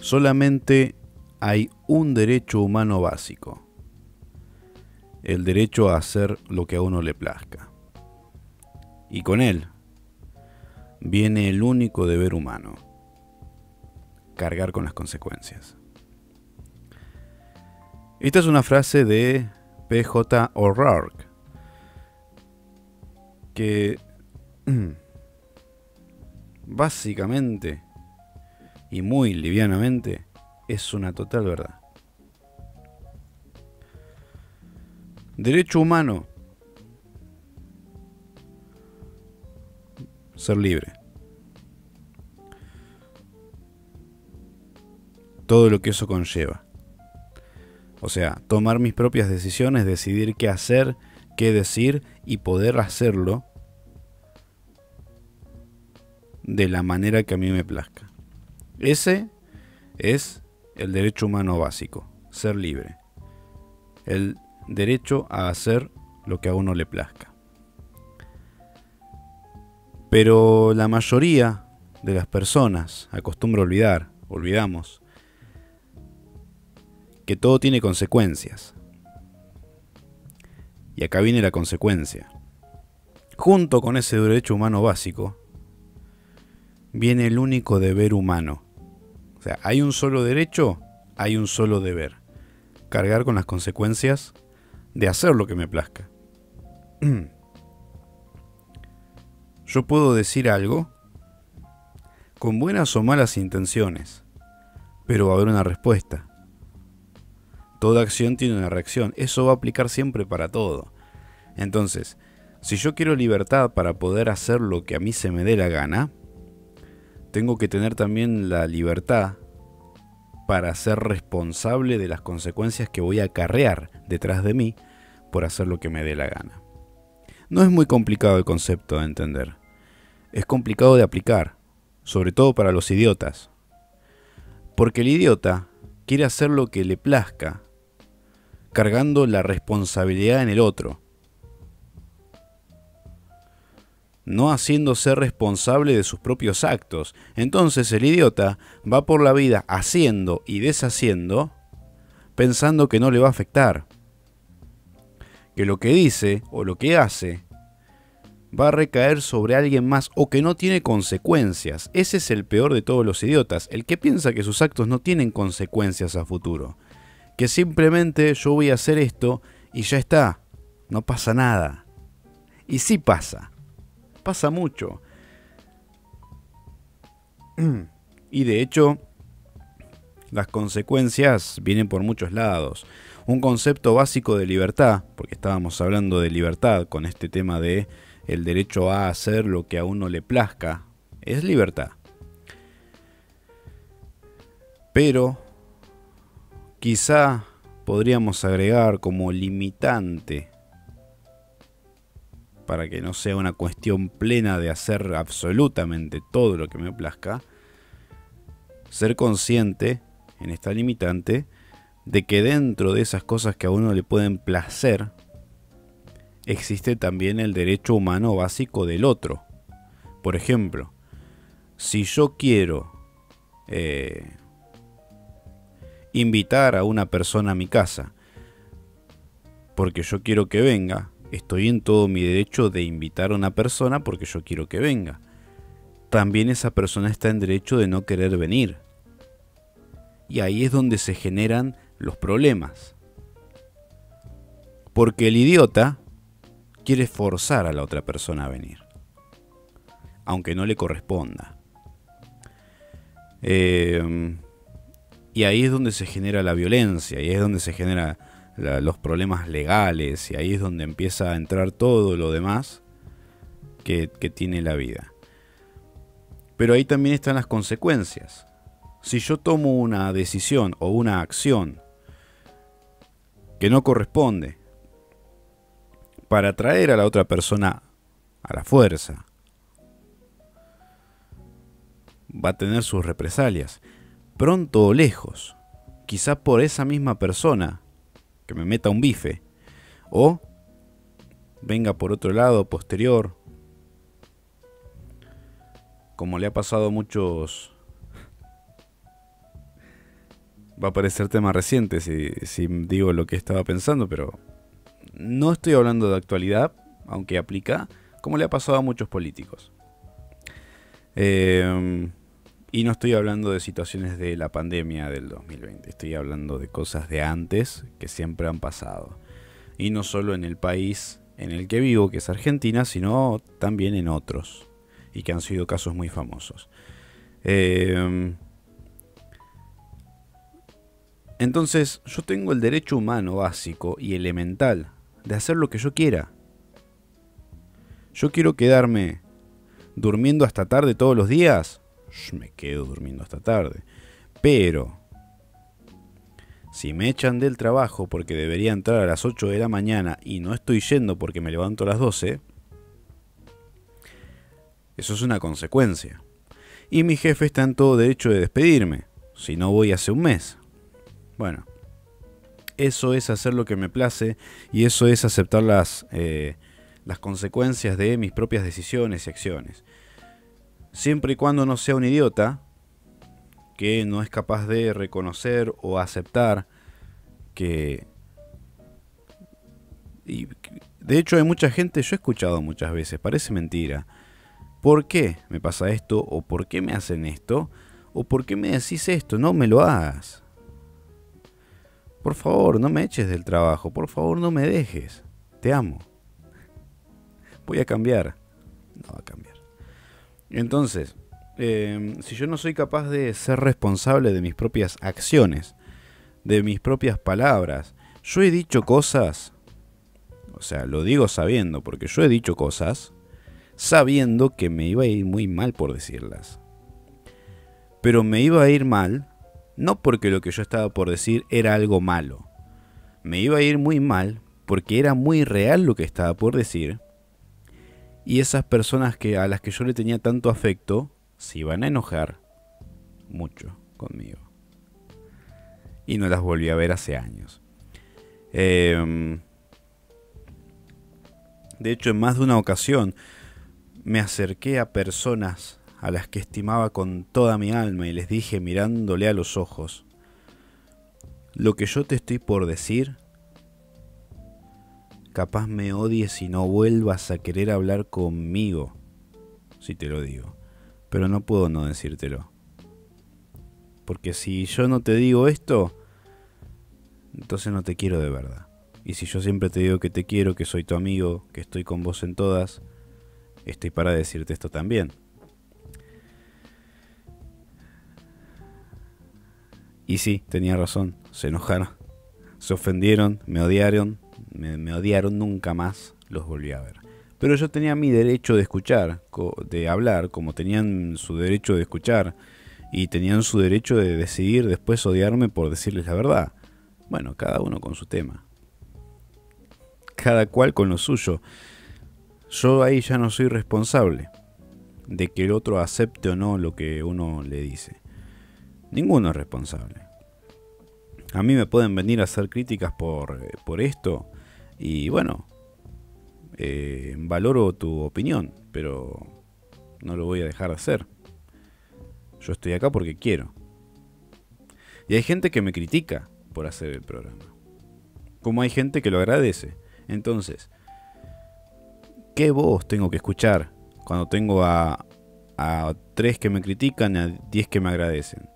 Solamente hay un derecho humano básico: el derecho a hacer lo que a uno le plazca. Y con él viene el único deber humano: cargar con las consecuencias. Esta es una frase de P.J. O'Rourke, que básicamente y muy livianamente es una total verdad. Derecho humano: ser libre. Todo lo que eso conlleva. O sea, tomar mis propias decisiones, decidir qué hacer, qué decir y poder hacerlo de la manera que a mí me plazca. Ese es el derecho humano básico: ser libre. El derecho a hacer lo que a uno le plazca. Pero la mayoría de las personas acostumbra olvidamos que todo tiene consecuencias. Y acá viene la consecuencia. Junto con ese derecho humano básico viene el único deber humano. O sea, hay un solo derecho, hay un solo deber: cargar con las consecuencias de hacer lo que me plazca. Yo puedo decir algo con buenas o malas intenciones, pero va a haber una respuesta. Toda acción tiene una reacción. Eso va a aplicar siempre para todo. Entonces, si yo quiero libertad para poder hacer lo que a mí se me dé la gana, tengo que tener también la libertad para ser responsable de las consecuencias que voy a acarrear detrás de mí por hacer lo que me dé la gana. No es muy complicado el concepto de entender. Es complicado de aplicar, sobre todo para los idiotas. Porque el idiota quiere hacer lo que le plazca, cargando la responsabilidad en el otro, no haciéndose responsable de sus propios actos. Entonces el idiota va por la vida haciendo y deshaciendo, pensando que no le va a afectar, que lo que dice o lo que hace va a recaer sobre alguien más, o que no tiene consecuencias. Ese es el peor de todos los idiotas: el que piensa que sus actos no tienen consecuencias a futuro, que simplemente yo voy a hacer esto y ya está, no pasa nada. Y sí pasa mucho. Y de hecho, las consecuencias vienen por muchos lados. Un concepto básico de libertad, porque estábamos hablando de libertad con este tema de el derecho a hacer lo que a uno le plazca, es libertad. Pero quizá podríamos agregar como limitante, para que no sea una cuestión plena de hacer absolutamente todo lo que me plazca, ser consciente en esta limitante de que dentro de esas cosas que a uno le pueden placer, existe también el derecho humano básico del otro. Por ejemplo, si yo quiero invitar a una persona a mi casa porque yo quiero que venga, estoy en todo mi derecho de invitar a una persona porque yo quiero que venga. También esa persona está en derecho de no querer venir. Y ahí es donde se generan los problemas. Porque el idiota quiere forzar a la otra persona a venir, aunque no le corresponda. Y ahí es donde se genera la violencia, y ahí es donde se generan los problemas legales, y ahí es donde empieza a entrar todo lo demás que tiene la vida. Pero ahí también están las consecuencias. Si yo tomo una decisión o una acción que no corresponde para atraer a la otra persona a la fuerza, va a tener sus represalias, pronto o lejos. Quizá por esa misma persona que me meta un bife, o venga por otro lado posterior, como le ha pasado a muchos Va a parecer tema reciente si digo lo que estaba pensando, pero no estoy hablando de actualidad, aunque aplica, como le ha pasado a muchos políticos. Y no estoy hablando de situaciones de la pandemia del 2020, estoy hablando de cosas de antes que siempre han pasado. Y no solo en el país en el que vivo, que es Argentina, sino también en otros, y que han sido casos muy famosos. Entonces, yo tengo el derecho humano básico y elemental de hacer lo que yo quiera. Yo quiero quedarme durmiendo hasta tarde todos los días, me quedo durmiendo hasta tarde. Pero si me echan del trabajo porque debería entrar a las 8 de la mañana y no estoy yendo porque me levanto a las 12, eso es una consecuencia. Y mi jefe está en todo derecho de despedirme, si no voy hace un mes. Bueno, eso es hacer lo que me place y eso es aceptar las consecuencias de mis propias decisiones y acciones. Siempre y cuando no sea un idiota que no es capaz de reconocer o aceptar que... Y de hecho hay mucha gente, yo he escuchado muchas veces, parece mentira. ¿Por qué me pasa esto? ¿O por qué me hacen esto? ¿O por qué me decís esto? No me lo hagas. Por favor, no me eches del trabajo. Por favor, no me dejes. Te amo. Voy a cambiar. No va a cambiar. Entonces, si yo no soy capaz de ser responsable de mis propias acciones, de mis propias palabras, yo he dicho cosas, o sea, lo digo sabiendo, porque yo he dicho cosas sabiendo que me iba a ir muy mal por decirlas. Pero me iba a ir mal, no porque lo que yo estaba por decir era algo malo. Me iba a ir muy mal porque era muy real lo que estaba por decir. Y esas personas a las que yo le tenía tanto afecto se iban a enojar mucho conmigo. Y no las volví a ver hace años. De hecho, en más de una ocasión me acerqué a personas a las que estimaba con toda mi alma y les dije mirándole a los ojos: lo que yo te estoy por decir, capaz me odies y no vuelvas a querer hablar conmigo si te lo digo. Pero no puedo no decírtelo. Porque si yo no te digo esto, entonces no te quiero de verdad. Y si yo siempre te digo que te quiero, que soy tu amigo, que estoy con vos en todas, estoy para decirte esto también. Y sí, tenía razón, se enojaron, se ofendieron, me odiaron, me odiaron, nunca más los volví a ver. Pero yo tenía mi derecho de escuchar, de hablar, como tenían su derecho de escuchar, y tenían su derecho de decidir después odiarme por decirles la verdad. Bueno, cada uno con su tema. Cada cual con lo suyo. Yo ahí ya no soy responsable de que el otro acepte o no lo que uno le dice. Ninguno es responsable. A mí me pueden venir a hacer críticas por esto y bueno, valoro tu opinión, pero no lo voy a dejar de hacer. Yo estoy acá porque quiero. Y hay gente que me critica por hacer el programa, como hay gente que lo agradece. Entonces, ¿qué voz tengo que escuchar cuando tengo a 3 que me critican y a 10 que me agradecen?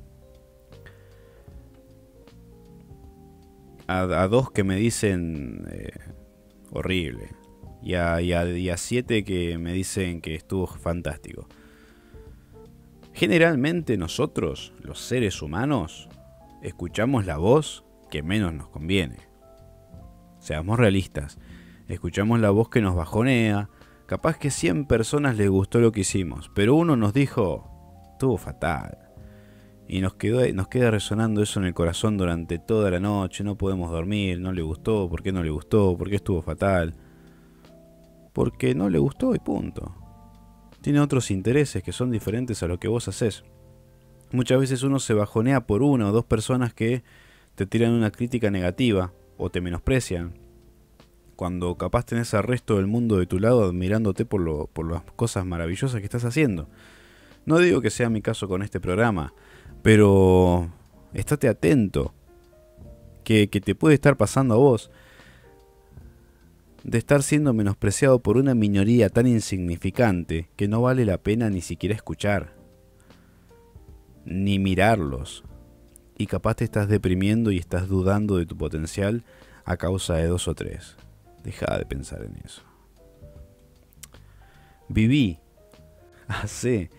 A 2 que me dicen horrible y a 7 que me dicen que estuvo fantástico. Generalmente nosotros, los seres humanos, escuchamos la voz que menos nos conviene. Seamos realistas. Escuchamos la voz que nos bajonea. Capaz que 100 personas les gustó lo que hicimos, pero uno nos dijo: estuvo fatal. Y nos queda resonando eso en el corazón durante toda la noche. No podemos dormir, no le gustó, ¿por qué no le gustó? ¿Por qué estuvo fatal? Porque no le gustó y punto. Tiene otros intereses que son diferentes a lo que vos hacés. Muchas veces uno se bajonea por 1 o 2 personas que te tiran una crítica negativa o te menosprecian, cuando capaz tenés al resto del mundo de tu lado admirándote por las cosas maravillosas que estás haciendo. No digo que sea mi caso con este programa, pero estate atento, que te puede estar pasando a vos, de estar siendo menospreciado por una minoría tan insignificante que no vale la pena ni siquiera escuchar, ni mirarlos. Y capaz te estás deprimiendo y estás dudando de tu potencial a causa de 2 o 3. Deja de pensar en eso. Viví, hacé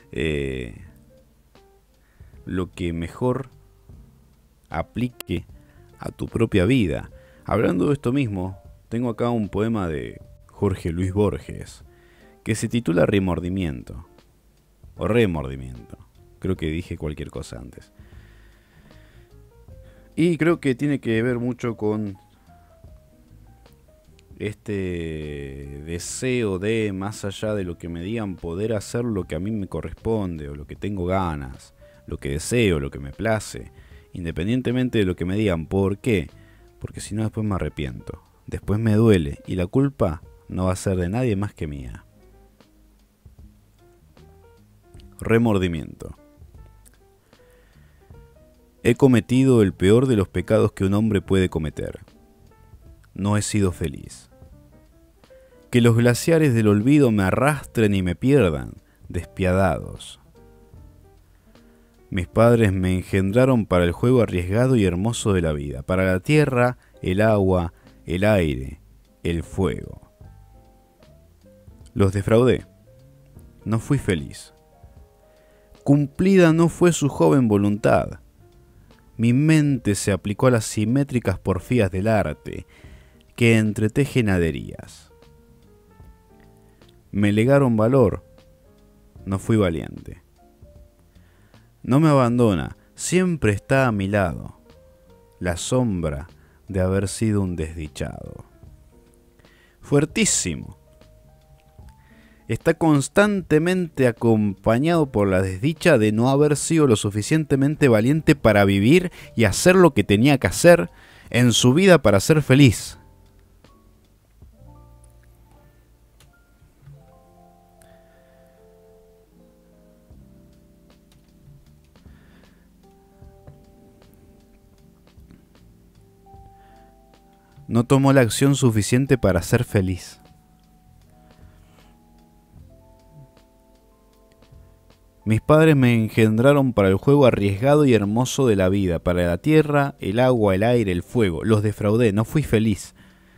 lo que mejor aplique a tu propia vida. Hablando de esto mismo, tengo acá un poema de Jorge Luis Borges que se titula Remordimiento o Remordimiento. Creo que dije cualquier cosa antes. Y creo que tiene que ver mucho con este deseo de, más allá de lo que me digan, poder hacer lo que a mí me corresponde o lo que tengo ganas, lo que deseo, lo que me place, independientemente de lo que me digan. ¿Por qué? Porque si no, después me arrepiento, después me duele y la culpa no va a ser de nadie más que mía. Remordimiento. He cometido el peor de los pecados que un hombre puede cometer. No he sido feliz. Que los glaciares del olvido me arrastren y me pierdan, despiadados. Mis padres me engendraron para el juego arriesgado y hermoso de la vida, para la tierra, el agua, el aire, el fuego. Los defraudé. No fui feliz. Cumplida no fue su joven voluntad. Mi mente se aplicó a las simétricas porfías del arte, que entretejen haderías. Me legaron valor, no fui valiente. No me abandona, siempre está a mi lado, la sombra de haber sido un desdichado. Fuertísimo. Está constantemente acompañado por la desdicha de no haber sido lo suficientemente valiente para vivir y hacer lo que tenía que hacer en su vida para ser feliz. No tomó la acción suficiente para ser feliz. Mis padres me engendraron para el juego arriesgado y hermoso de la vida, para la tierra, el agua, el aire, el fuego. Los defraudé, no fui feliz.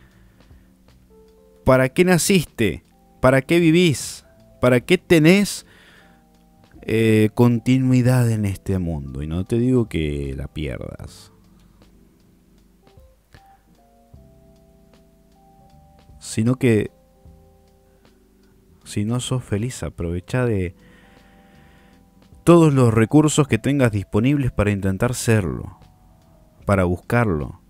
¿Para qué naciste? ¿Para qué vivís? ¿Para qué tenés continuidad en este mundo? Y no te digo que la pierdas, sino que si no sos feliz, aprovecha de todos los recursos que tengas disponibles para intentar serlo, para buscarlo.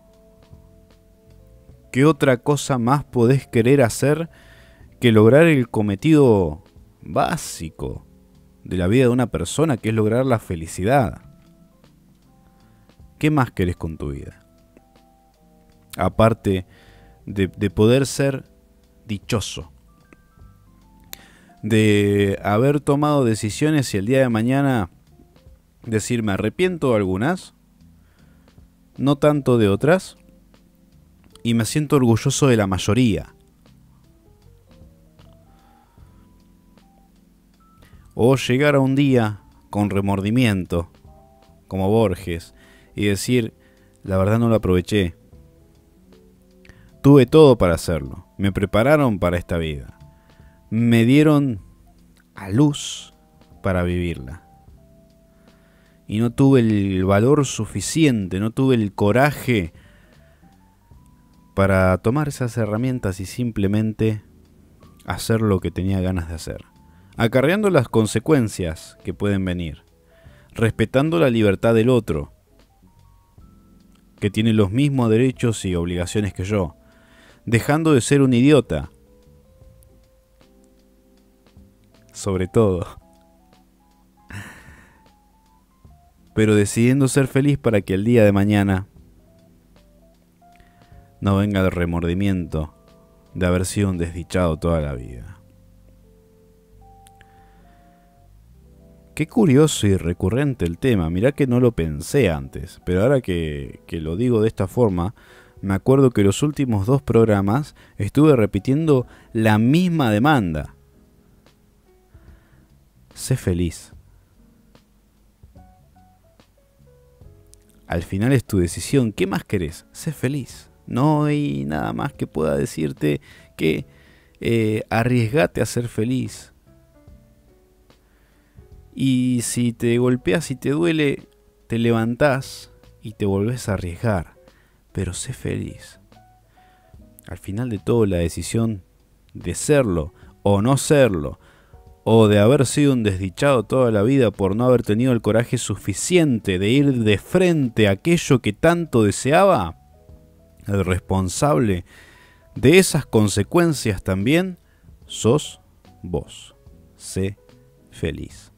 ¿Qué otra cosa más podés querer hacer que lograr el cometido básico de la vida de una persona, que es lograr la felicidad? ¿Qué más querés con tu vida? Aparte de poder ser dichoso, de haber tomado decisiones y el día de mañana decir me arrepiento de algunas, no tanto de otras, y me siento orgulloso de la mayoría. O llegar a un día con remordimiento, como Borges, y decir la verdad no lo aproveché. Tuve todo para hacerlo, me prepararon para esta vida. Me dieron a luz para vivirla. Y no tuve el valor suficiente, no tuve el coraje para tomar esas herramientas y simplemente hacer lo que tenía ganas de hacer. Acarreando las consecuencias que pueden venir. Respetando la libertad del otro, que tiene los mismos derechos y obligaciones que yo. Dejando de ser un idiota. Sobre todo. Pero decidiendo ser feliz para que el día de mañana no venga el remordimiento de haber sido un desdichado toda la vida. Qué curioso y recurrente el tema. Mirá que no lo pensé antes, pero ahora que lo digo de esta forma, me acuerdo que los últimos 2 programas estuve repitiendo la misma demanda. Sé feliz. Al final es tu decisión. ¿Qué más querés? Sé feliz. No hay nada más que pueda decirte que arriesgate a ser feliz. Y si te golpeas y te duele, te levantás y te volvés a arriesgar. Pero sé feliz. Al final de todo, la decisión de serlo o no serlo, o de haber sido un desdichado toda la vida por no haber tenido el coraje suficiente de ir de frente a aquello que tanto deseaba, el responsable de esas consecuencias también sos vos. Sé feliz.